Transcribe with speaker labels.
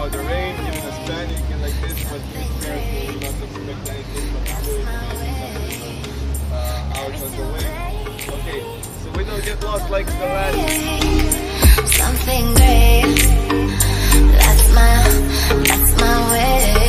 Speaker 1: about the rain, giving us panic and like this, but he was prepared to not expect anything but fluid out on the way. Okay, so we don't get lost like the last.
Speaker 2: Something great. That's my way.